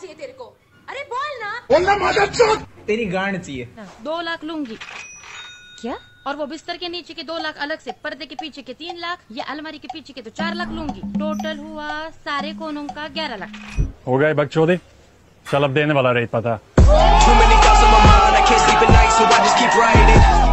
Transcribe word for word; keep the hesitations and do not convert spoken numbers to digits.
चाहिए तेरे को? अरे बोल ना। बोलना मदद। तेरी गांड चाहिए। दो लाख लूंगी। क्या? और वो बिस्तर के नीचे के दो लाख अलग से, पर्दे के पीछे के तीन लाख, ये अलमारी के पीछे के तो चार लाख लूंगी। टोटल हुआ सारे कोनों का ग्यारह लाख। हो गए बकचोदी, चल अब देने वाला रेट पता। Too many thoughts on my mind, I can't sleep at night, so I just keep writing.